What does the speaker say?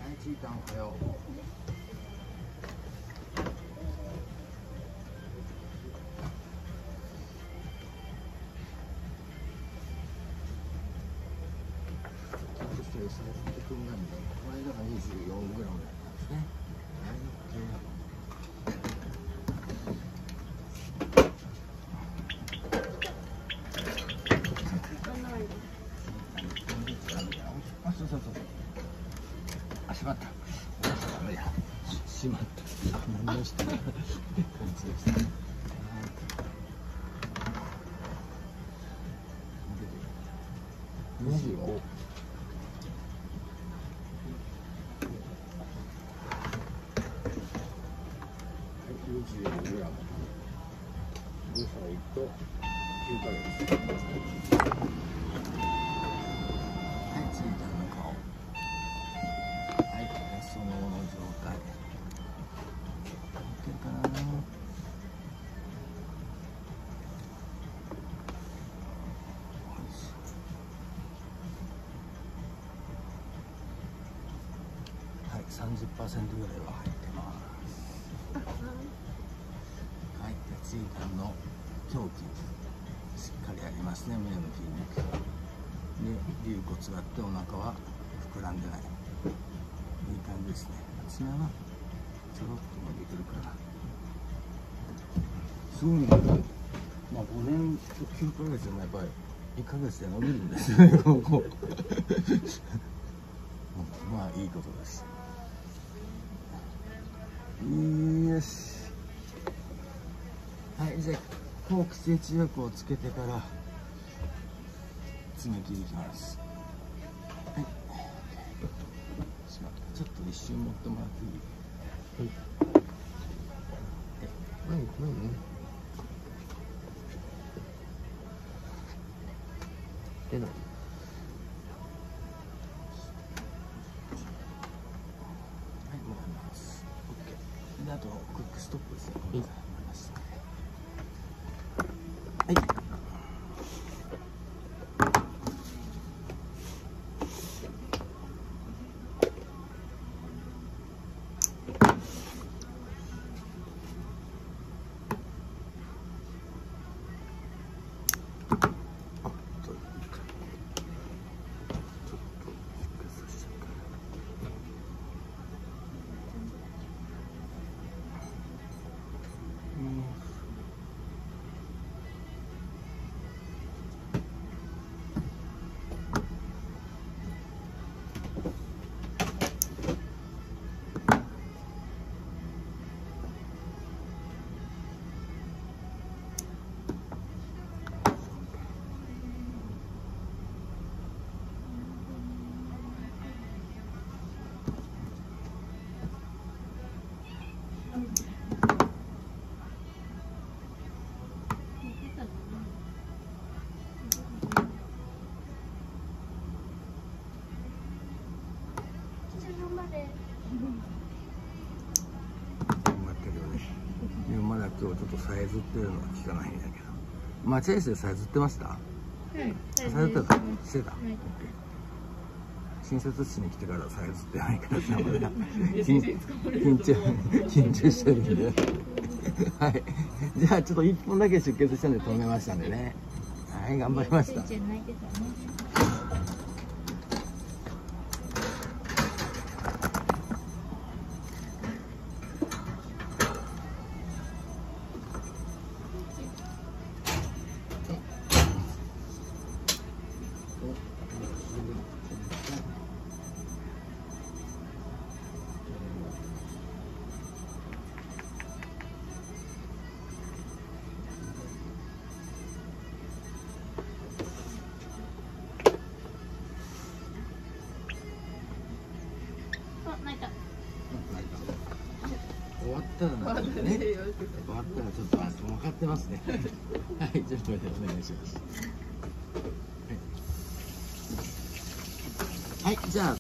い、ちーたんおはよう。サイズってくんなんで、この間が24グラムだったんですね。あ、そうそうそう。あ、しまった。ダメや。しまった。何をしてる感じでした。25。25グラム。5歳と9ヶ月。はい、ついたの顔。はい、その状態。いけるかな。はい、30% ぐらいは入ってます。はい、で、ついたの胸筋しっかりありますね、胸の筋肉。で、龍骨があってお腹は膨らんでない。いい感じですね。爪はちょろっと伸びてるから。すごいね。まあ5年と9ヶ月でもやっぱり1ヶ月で伸びるんですよね。まあいいことです。よし。はい、じゃあ後期整地薬をつけてから爪切りいきます。はい。しまった。ちょっと一瞬持ってもらっていい？はい。何？出ない。はい、もらいます。OK。で、あとクックストップですね。はい。はい。まだ今日ちょっとさえずってるのは聞かないんだけど、待合室でさえずってました？はい、さえずってた？してた？親切室に来てからさえずってないからさ、まだ緊張してるんではい、じゃあちょっと1本だけ出血したんで止めましたんでね。はい、頑張りました。終わったらなんかね、終わったらちょっと分かってますね。はい、ちょっとお願いします。はい、はい、じゃあ。